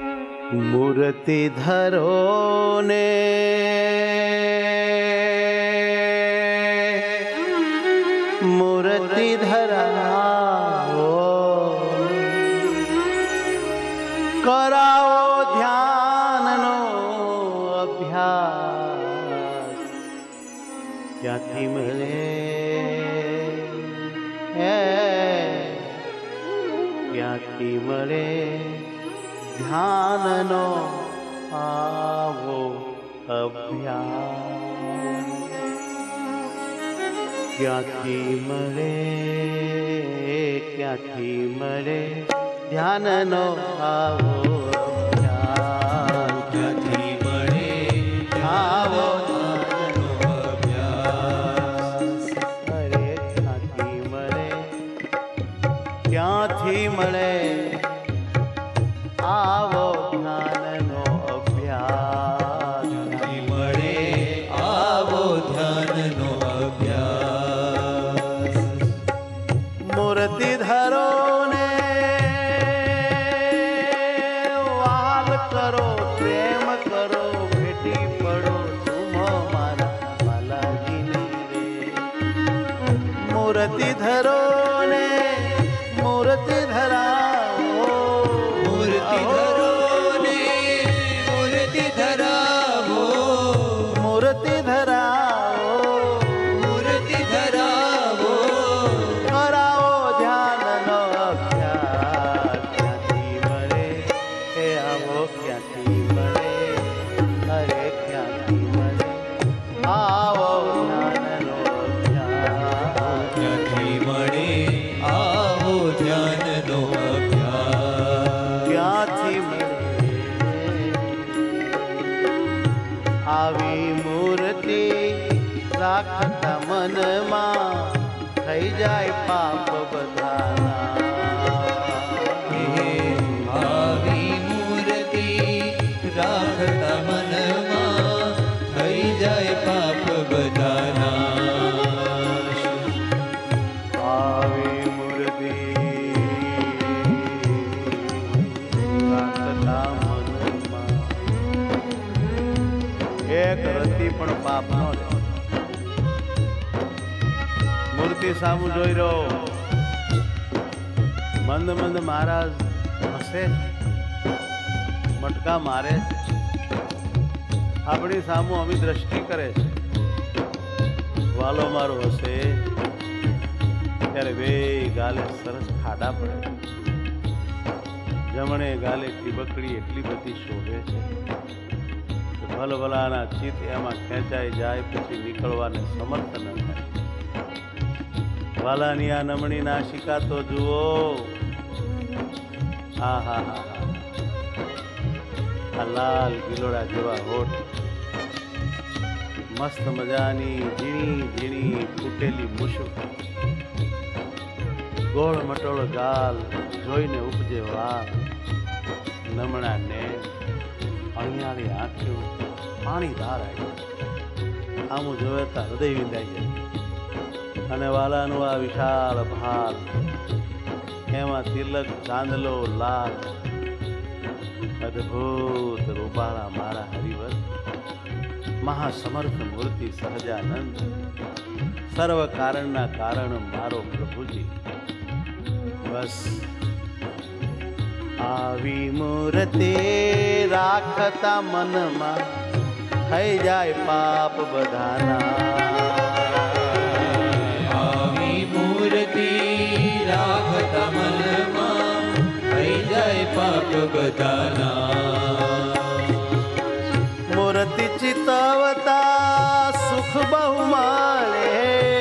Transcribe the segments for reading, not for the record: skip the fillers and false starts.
મૂર્તિ ધરો ને મૂર્તિ ધરાવો, કરાવો ધ્યાનનો અભ્યાસ. ક્યાંથી મળે ક્યાંથી મળે ધ્યાનનો આવો અભ્યાસ. ક્યાંથી મળે ધ્યાનનો આવો અભ્યાસ. ક્યાંથી મળે આવો ધ્યાનનો અભ્યાસ. અરે ક્યાંથી મળે આવો જ્ઞાનનો અભ્યાસ. ક્યાંથી મળે આવો ધ્યાનનો અભ્યાસ. મૂર્તિ ધરો ને વાલ કરો, પ્રેમ કરો, ભેટી પડો તુમ મારા બાલાજીની રે. મૂર્તિ ધરો ને મૂર્તિ ધરાવો, મૂર્તિ ધરો ને મૂર્તિ ધરાવો, મૂર્તિ ધરાવો, મૂર્તિ ધરાવો. કરાવો ધ્યાનનો અભ્યાસ. ક્યાંથી મળે આવો, ક્યાંથી મળે, અરે ક્યાંથી મળે આવો જ્ઞાનનો અભ્યાસ. ક્યાંથી મળે આવો ધ્યાનનો અભ્યાસ. ક્યાંથી મળે આવી મૂર્તિ રાખતા મનમાં, થઈ જાય પાપ બધાના. આવી મૂર્તિ રાખતા મનમાં, થઈ જાય પાપ બધાના. આવી મૂર્તિ રાખતા મનમાં, એક રતિ પણ પાપ ન લે. મૂર્તિ સામું જોઈ રહ્યો, મંદ મંદ મહારાજ હસે, મટકા મારે, આપણી સામું અમી દ્રષ્ટિ કરે છે. વાલો મારો હશે ત્યારે બે ગાલે સરસ ખાડા પડે, જમણે ગાલે ટીબકડી એટલી બધી શોભે છે કે ભલભલાના ચિત્ત એમાં ખેંચાઈ જાય, પછી નીકળવાને સમર્થ ન થાય. વાલાની આ નમણી નાશિકા તો જુઓ, હા હા હા, આ લાલ ગિલોડા જેવા હોઠ, મસ્ત મજાની ઝીણી ઝીણી ફૂટેલી મુશું, ગોળ મટોળ ગાલ, જોઈને ઉપજે વાલ, નમણા ને અણિયાળી આંખો, પાણી ધાર આવી, આમું જોવે તો હૃદય વિંધાઈ જાય. અને વાલાનું આ વિશાળ ભાલ, એમાં તિલક ચાંદલો લાલ, અદ્ભુત રૂપાળા મારા હરિવર, મહાસમર્થ મૂર્તિ સહજાનંદ, સર્વ કારણના કારણ મારો પ્રભુજી. બસ આવી મૂર્તિ રાખતા મનમાં, થઈ જાય પાપ બધાના. આવી મૂર્તિ રાખતા મનમાં, થઈ જાય પાપ બધાના. મૂર્તિ ચિતવતા સુખ બહુ મળે,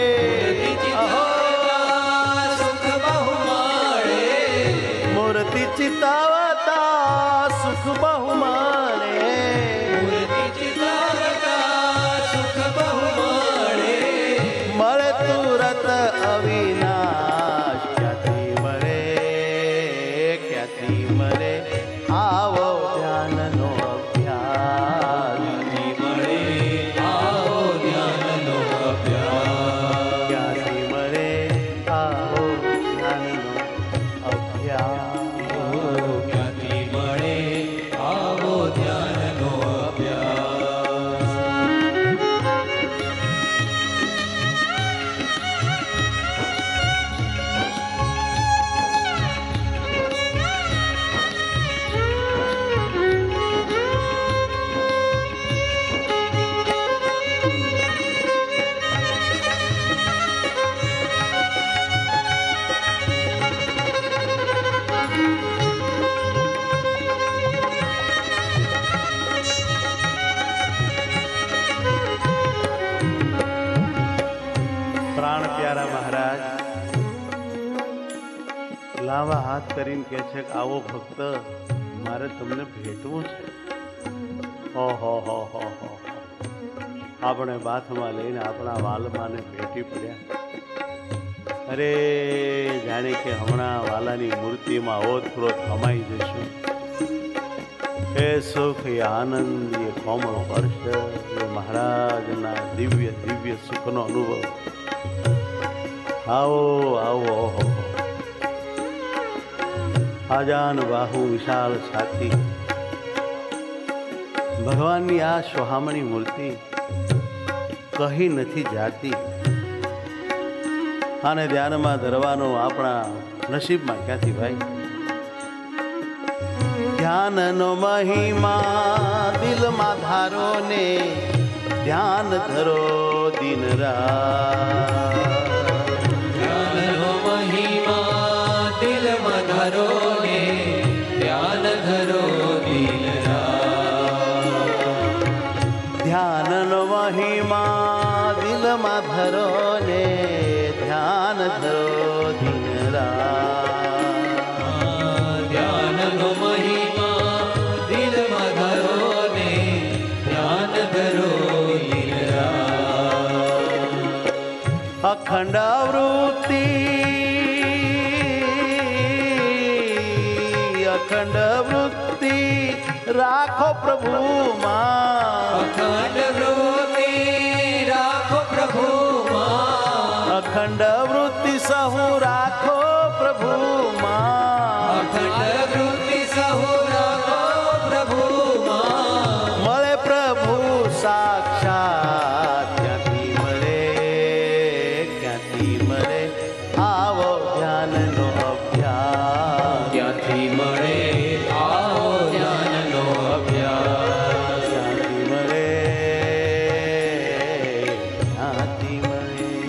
સુખ બહુ મળે. મૂર્તિ ચિતવતા સુખ બહુ મળે, મૂર્તિ ચિતાવતા સુખ બહુ મળે. મળે તુરત અવિનાશ. ક્યાંથી મળે આવો ધ્યાનનો અભ્યાસ. ક્યાંથી મળે આવો ધ્યાનનો અભ્યાસ. ક્યાંથી મળે આવો ધ્યાનનો અભ્યાસ. ક્યાંથી મળે વાત કરીને કહે છે કે આવો ભક્ત મારે તમને ભેટવું છે. ઓહો હો હો હો, આપણે બાથમાં લઈને આપણા વાલમાને ભેટી પડ્યા. અરે જાણે કે હમણાં વાલાની મૂર્તિમાં ઓતપ્રોત હમાઈ જશું. એ સુખ, એ આનંદ, એ કોમળ વર્ષ, એ મહારાજના દિવ્ય દિવ્ય સુખનો અનુભવ. આવો આવો, ઓહો, આજાન બાહુ વિશાળ છાતી, ભગવાનની આ સોહામણી મૂર્તિ કહી નથી જાતી. આને ધ્યાનમાં ધરવાનો આપણા નસીબમાં ક્યાંથી ભાઈ? ધ્યાનનો મહિમા દિલમાં ધારો ને ધ્યાન ધરો દિન રાત. ધ્યાનનો મહિમા દિલમાં ધરો ને ધ્યાન ધરો દિન રાત. ધ્યાનનો મહિમા દિલમાં ધરો ને ધ્યાન ધરો દિન રાત. ધ્યાનનો મહિમા દિલમાં ધરો ને ધ્યાન ધરો દિન રાત. અખંડ વૃત્તિ, અખંડ વૃત્તિ રાખો પ્રભુમાં. અખંડ વૃત્તિ રાખો પ્રભુમાં. અખંડ વૃત્તિ સહુ રાખો પ્રભુમાં. અખંડ વૃત્તિ સહુ રાખો પ્રભુમાં. મળે પ્રભુ સાક્ષાત ક્યાંથી મળે, ક્યાંથી મળે? આવો ધ્યાનનો અભ્યાસ. ક્યાંથી મળે આવો જ્ઞાનનો અભ્યાસ. ક્યાંથી મળે, ક્યાંથી મળે?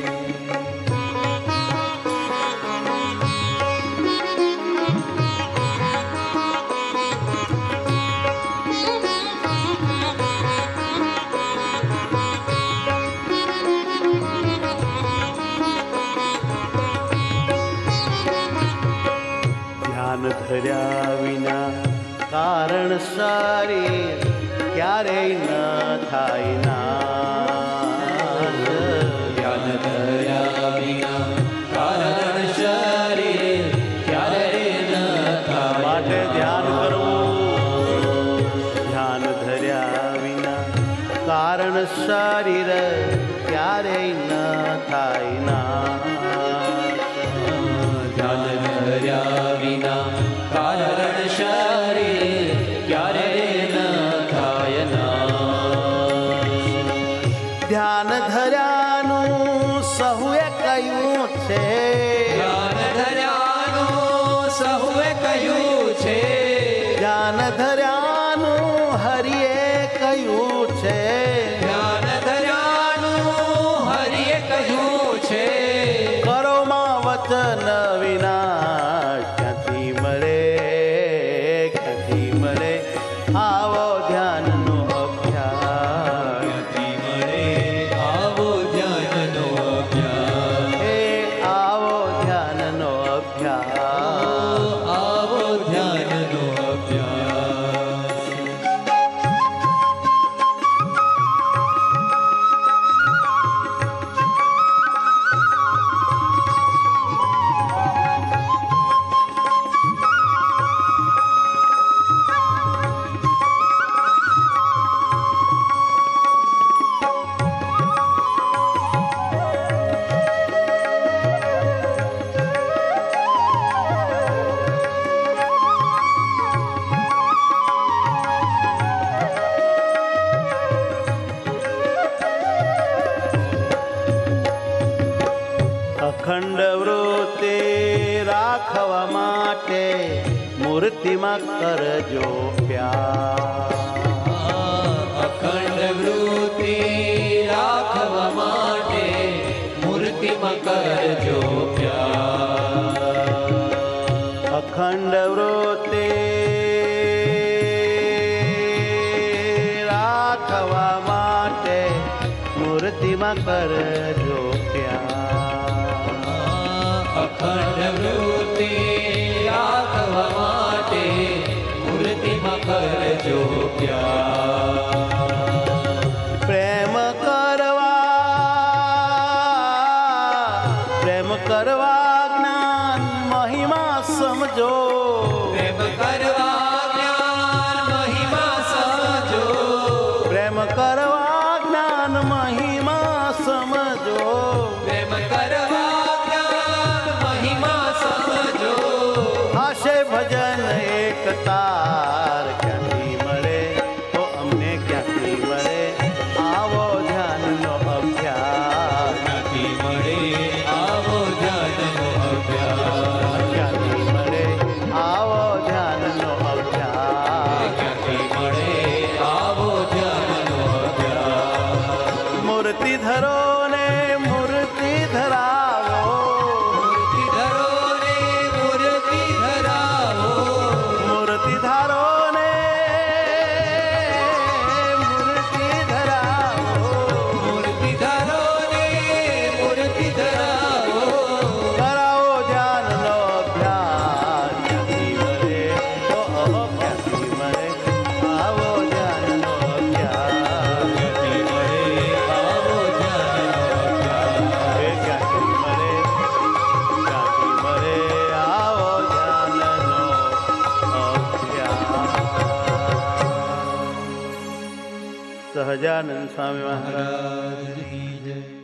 ધ્યાન ધર્યા વિના કારણ સારી ક્યારેય ન થાય નાશ. ધ્યાન ધર્યા વિના કારણ શરીર ક્યારે ન થાય. માટે ધ્યાન કરવું. ધ્યાન ધર્યા વિના કારણ શરીર ક્યારેય ન થાય નાશ. ધ્યાન ધર્યા વિના કારણ શરીર ક્યારે ન થાય નાશ. ધ્યાન ધર્યાનું સહુએ કહ્યું છે. ધ્યાન ધર્યાનું સહુએ કહ્યું છે. ધ્યાન ધર્યાનું હરિએ કહ્યું છે. ધ્યાન ધર્યાનું હરિએ કહ્યું છે. કરોમાં વચન વિનાશ ક્યાંથી મળે, ક્યાંથી મળે? આવો ધ્યાનનો અભ્યાસ. ક્યાંથી મળે આવો જ્ઞાનનો અભ્યાસ. એ આવો ધ્યાનનો અભ્યાસ. આવો જ્ઞાનનો અભ્યાસ. અખંડ વૃત્તિ રાખવા માટે મૂર્તિમાં કરજો પ્યાર. અખંડ વૃત્તિ રાખવા માટે મૂર્તિમાં કરજો પ્યાર. અખંડ વૃત્તિ રાખવા માટે મૂર્તિમાં કરજો પ્યાર. અખંડ વૃત્તિ મૂર્તિમાં કરજો પ્યાર પ્રેમ કરવા જ્ઞાન મહિમા સમજો પ્રેમ કરવા જ્ઞાન મહિમા સમજો પ્રેમ કરવા જ્ઞાન મહિમા સમજો પ્રેમ કરવા જ્ઞાન મહિમા સમજો આશે ભજન એક તાર ક્યાંથી મળે તો અમને ક્યાંથી મળે આવો ધ્યાનનો અભ્યાસ ક્યાંથી મળે આવો ધ્યાનનો અભ્યાસ ક્યાંથી મળે આવો ધ્યાનનો અભ્યાસ ક્યાંથી મળે આવો ધ્યાનનો અભ્યાસ મૂર્તિ ધરો ને મૂર્તિ ધરાવો મૂર્તિ ધરો ને મૂર્તિ ધરાવો મૂર્તિ ધારો ને મૂર્તિ ધરાવો મૂર્તિ ધરો ને મૂર્તિ ધરાવો કરાવો ધ્યાનનો અભ્યાસ ક્યાંથી મળે તો ક્યાંથી મળે આવો ધ્યાનનો અભ્યાસ ક્યાંથી મળે આવો ધ્યાનનો અભ્યાસ એ ક્યાંથી મળે આવો ધ્યાનનો અભ્યાસ સહજાનંદ સ્વામી મહારાજ મહારાજની જય